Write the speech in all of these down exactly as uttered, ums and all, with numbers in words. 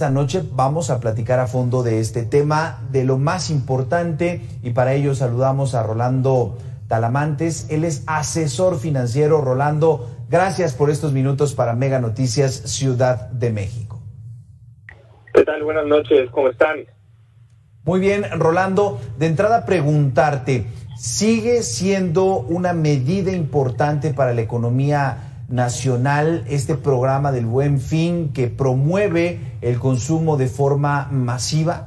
Esta noche vamos a platicar a fondo de este tema, de lo más importante, y para ello saludamos a Rolando Talamantes. Él es asesor financiero. Rolando, gracias por estos minutos para Mega Noticias Ciudad de México. ¿Qué tal? Buenas noches, ¿cómo están? Muy bien, Rolando. De entrada preguntarte, ¿sigue siendo una medida importante para la economía nacional este programa del Buen Fin que promueve el consumo de forma masiva?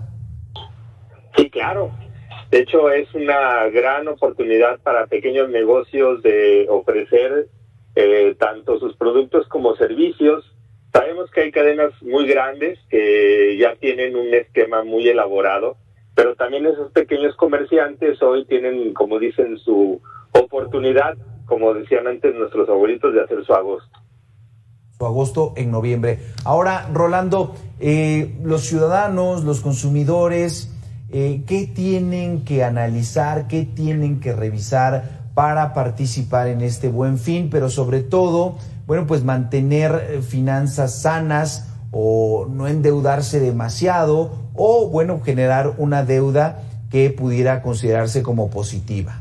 Sí, claro. De hecho, es una gran oportunidad para pequeños negocios de ofrecer eh, tanto sus productos como servicios. Sabemos que hay cadenas muy grandes que ya tienen un esquema muy elaborado, pero también esos pequeños comerciantes hoy tienen, como dicen, su oportunidad, como decían antes nuestros abuelitos, de hacer su agosto. Su agosto en noviembre. Ahora, Rolando, eh, los ciudadanos, los consumidores, eh, ¿qué tienen que analizar, qué tienen que revisar para participar en este Buen Fin? Pero sobre todo, bueno, pues mantener finanzas sanas o no endeudarse demasiado o, bueno, generar una deuda que pudiera considerarse como positiva.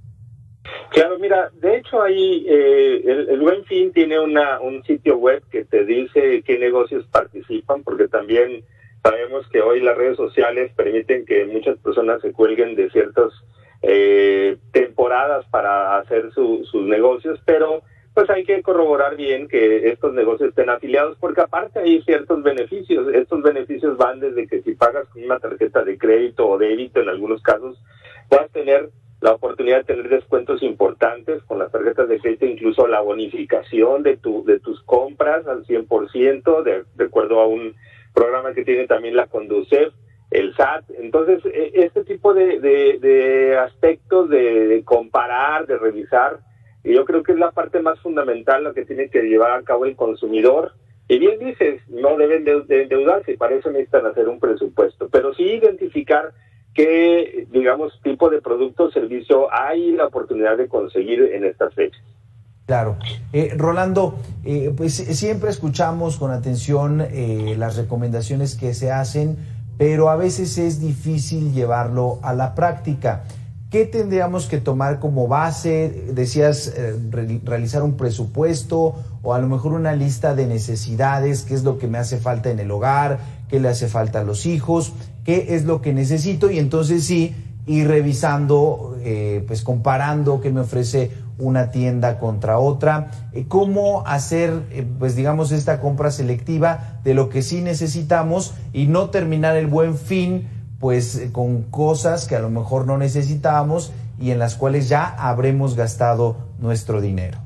Claro, mira, de hecho ahí eh, el, el Buen Fin tiene una un sitio web que te dice qué negocios participan, porque también sabemos que hoy las redes sociales permiten que muchas personas se cuelguen de ciertas eh, temporadas para hacer su, sus negocios, pero pues hay que corroborar bien que estos negocios estén afiliados, porque aparte hay ciertos beneficios. Estos beneficios van desde que si pagas con una tarjeta de crédito o débito, en algunos casos, vas a tener la oportunidad de tener descuentos importantes con las tarjetas de crédito, incluso la bonificación de tu de tus compras al cien por ciento, de, de acuerdo a un programa que tiene también la Conducef, el S A T. Entonces, este tipo de, de, de aspectos de, de comparar, de revisar, y yo creo que es la parte más fundamental, lo que tiene que llevar a cabo el consumidor. Y bien dices, no deben de, de endeudarse, para eso necesitan hacer un presupuesto, pero sí identificar qué, digamos, tipo de producto o servicio hay la oportunidad de conseguir en estas fechas. Claro. Eh, Rolando, eh, pues siempre escuchamos con atención eh, las recomendaciones que se hacen, pero a veces es difícil llevarlo a la práctica. ¿Qué tendríamos que tomar como base? Decías eh, re realizar un presupuesto o a lo mejor una lista de necesidades, qué es lo que me hace falta en el hogar, qué le hace falta a los hijos, qué es lo que necesito, y entonces sí ir revisando, eh, pues comparando qué me ofrece una tienda contra otra, eh, cómo hacer, eh, pues digamos, esta compra selectiva de lo que sí necesitamos y no terminar el Buen Fin pues con cosas que a lo mejor no necesitábamos y en las cuales ya habremos gastado nuestro dinero.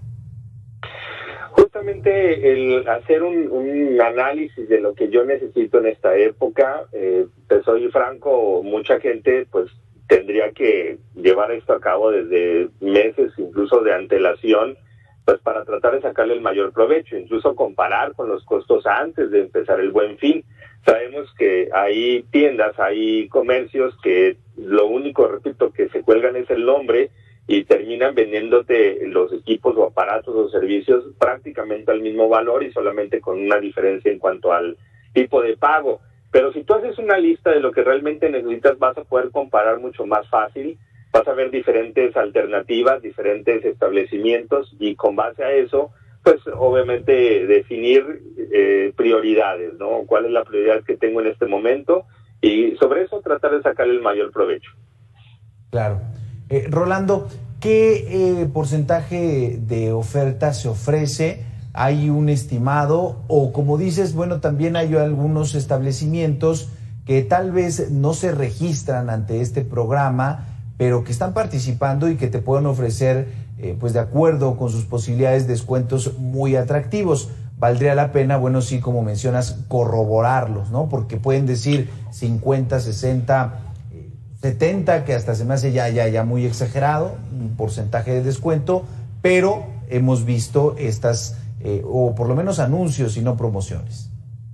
Justamente el hacer un, un análisis de lo que yo necesito en esta época, eh, te soy franco, mucha gente pues tendría que llevar esto a cabo desde meses, incluso de antelación, pues para tratar de sacarle el mayor provecho, incluso comparar con los costos antes de empezar el Buen Fin. Sabemos que hay tiendas, hay comercios que lo único, repito, que se cuelgan es el nombre y terminan vendiéndote los equipos o aparatos o servicios prácticamente al mismo valor y solamente con una diferencia en cuanto al tipo de pago. Pero si tú haces una lista de lo que realmente necesitas, vas a poder comparar mucho más fácil, vas a ver diferentes alternativas, diferentes establecimientos, y con base a eso, pues obviamente definir eh, prioridades, ¿no? ¿Cuál es la prioridad que tengo en este momento? Y sobre eso tratar de sacarle el mayor provecho. Claro. Eh, Rolando, ¿qué eh, porcentaje de oferta se ofrece? ¿Hay un estimado? O como dices, bueno, también hay algunos establecimientos que tal vez no se registran ante este programa, pero que están participando y que te pueden ofrecer, eh, pues de acuerdo con sus posibilidades, descuentos muy atractivos. Valdría la pena, bueno, sí, como mencionas, corroborarlos, ¿no? Porque pueden decir cincuenta, sesenta, setenta, que hasta se me hace ya, ya, ya muy exagerado, un porcentaje de descuento, pero hemos visto estas, eh, o por lo menos anuncios y no promociones.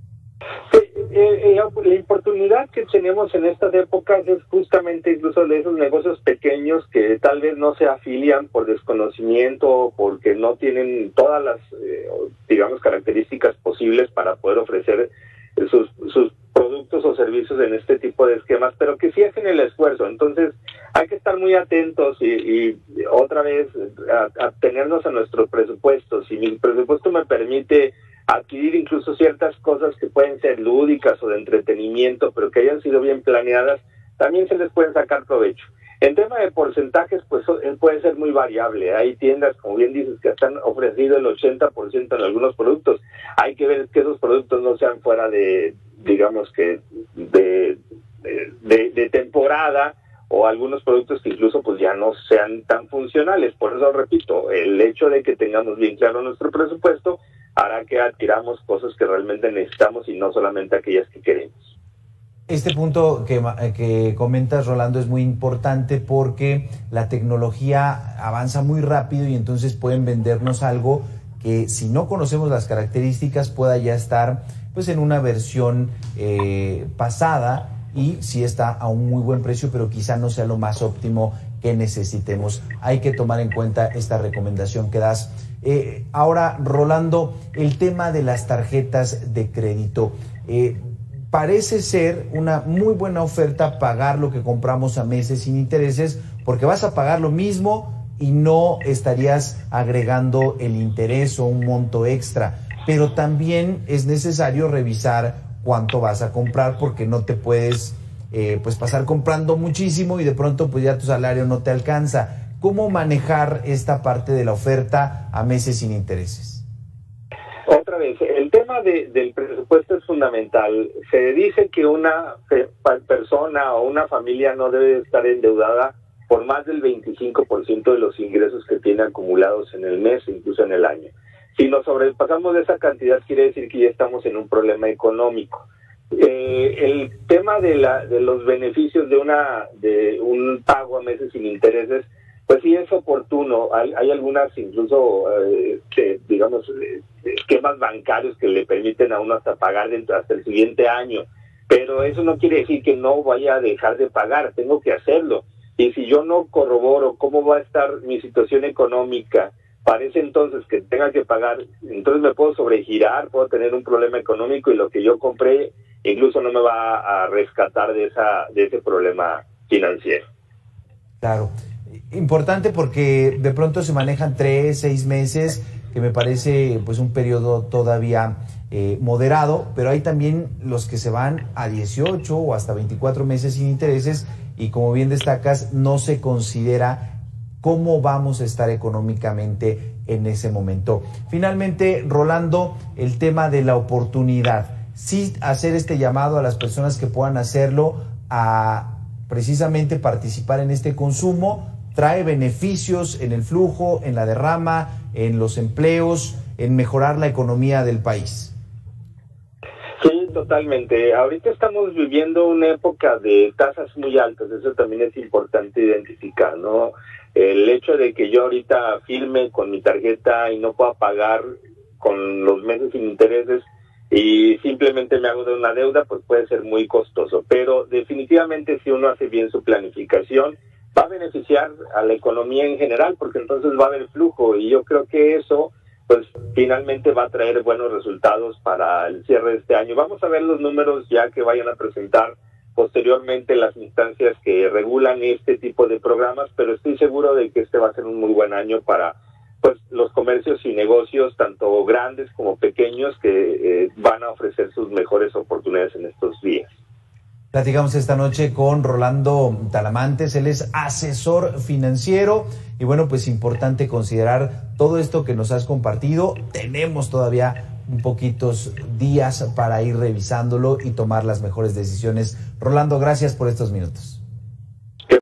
Eh, la, la oportunidad que tenemos en estas épocas es justamente incluso de esos negocios pequeños que tal vez no se afilian por desconocimiento, porque no tienen todas las, eh, digamos, características posibles para poder ofrecer sus, sus servicios en este tipo de esquemas, pero que sí hacen el esfuerzo. Entonces hay que estar muy atentos y, y otra vez a, a tenernos a nuestros presupuestos. Si mi presupuesto me permite adquirir incluso ciertas cosas que pueden ser lúdicas o de entretenimiento, pero que hayan sido bien planeadas, también se les pueden sacar provecho. En tema de porcentajes, pues él puede ser muy variable. Hay tiendas, como bien dices, que han ofrecido el ochenta por ciento en algunos productos. Hay que ver que esos productos no sean fuera de, digamos que, de, de, de temporada, o algunos productos que incluso pues ya no sean tan funcionales. Por eso repito, el hecho de que tengamos bien claro nuestro presupuesto hará que adquiramos cosas que realmente necesitamos y no solamente aquellas que queremos. Este punto que, que comentas, Rolando, es muy importante porque la tecnología avanza muy rápido y entonces pueden vendernos algo que, si no conocemos las características, pueda ya estar pues en una versión eh, pasada, y sí está a un muy buen precio, pero quizá no sea lo más óptimo que necesitemos. Hay que tomar en cuenta esta recomendación que das. Eh, ahora, Rolando, el tema de las tarjetas de crédito. Eh, Parece ser una muy buena oferta pagar lo que compramos a meses sin intereses, porque vas a pagar lo mismo y no estarías agregando el interés o un monto extra. Pero también es necesario revisar cuánto vas a comprar, porque no te puedes eh, pues pasar comprando muchísimo y de pronto pues ya tu salario no te alcanza. ¿Cómo manejar esta parte de la oferta a meses sin intereses? Otra vez, el tema de, del presupuesto es fundamental. Se dice que una persona o una familia no debe estar endeudada por más del veinticinco por ciento de los ingresos que tiene acumulados en el mes, incluso en el año. Si nos sobrepasamos de esa cantidad, quiere decir que ya estamos en un problema económico. Eh, el tema de, la, de los beneficios de, una, de un pago a meses sin intereses, pues sí es oportuno. Hay, hay algunas incluso, eh, que, digamos, eh, esquemas bancarios que le permiten a uno hasta pagar dentro, hasta el siguiente año. Pero eso no quiere decir que no vaya a dejar de pagar, tengo que hacerlo. Y si yo no corroboro cómo va a estar mi situación económica, parece entonces que tenga que pagar, entonces me puedo sobregirar, puedo tener un problema económico y lo que yo compré incluso no me va a rescatar de, esa, de ese problema financiero. Claro. Importante porque de pronto se manejan tres, seis meses, que me parece pues un periodo todavía eh, moderado, pero hay también los que se van a dieciocho o hasta veinticuatro meses sin intereses y, como bien destacas, no se considera cómo vamos a estar económicamente en ese momento. Finalmente, Rolando, el tema de la oportunidad. Sí, hacer este llamado a las personas que puedan hacerlo a precisamente participar en este consumo. Trae beneficios en el flujo, en la derrama, en los empleos, en mejorar la economía del país. Sí, totalmente. Ahorita estamos viviendo una época de tasas muy altas, eso también es importante identificar, ¿no? El hecho de que yo ahorita firme con mi tarjeta y no pueda pagar con los meses sin intereses y simplemente me hago de una deuda, pues puede ser muy costoso. Pero definitivamente, si uno hace bien su planificación, va a beneficiar a la economía en general, porque entonces va a haber flujo, y yo creo que eso pues finalmente va a traer buenos resultados para el cierre de este año. Vamos a ver los números ya que vayan a presentar posteriormente las instancias que regulan este tipo de programas, pero estoy seguro de que este va a ser un muy buen año para pues los comercios y negocios, tanto grandes como pequeños, que eh, van a ofrecer sus mejores oportunidades en estos días. Platicamos esta noche con Rolando Talamantes, él es asesor financiero y bueno, pues importante considerar todo esto que nos has compartido. Tenemos todavía un poquitos días para ir revisándolo y tomar las mejores decisiones. Rolando, gracias por estos minutos.